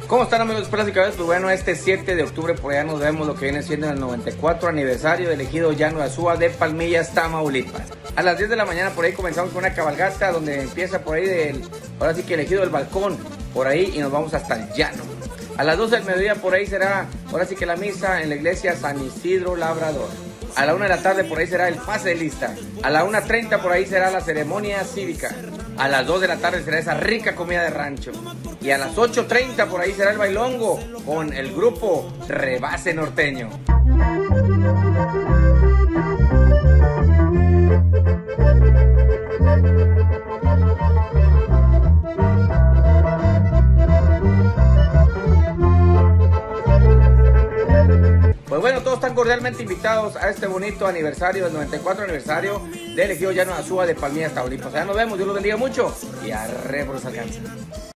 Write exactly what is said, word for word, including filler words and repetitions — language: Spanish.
¿Cómo están, amigos de Perlas y Cabezas? Pues bueno, este siete de octubre por allá nos vemos lo que viene siendo el noventa y cuatro aniversario del ejido Llano de Azúa de Palmillas, Tamaulipas. A las diez de la mañana por ahí comenzamos con una cabalgata donde empieza por ahí del, ahora sí que el ejido del Balcón, por ahí, y nos vamos hasta el llano. A las doce del mediodía por ahí será, ahora sí que la misa en la iglesia San Isidro Labrador. A la una de la tarde por ahí será el pase de lista. A la una treinta por ahí será la ceremonia cívica. A las dos de la tarde será esa rica comida de rancho. Y a las ocho treinta por ahí será el bailongo con el grupo Rebase Norteño. Pues bueno, todos están cordialmente invitados a este bonito aniversario, del noventa y cuatro aniversario del ejido Llano de Azúa de Palmillas, Tamaulipas. Ya nos vemos, Dios los bendiga mucho y arre por los alcances.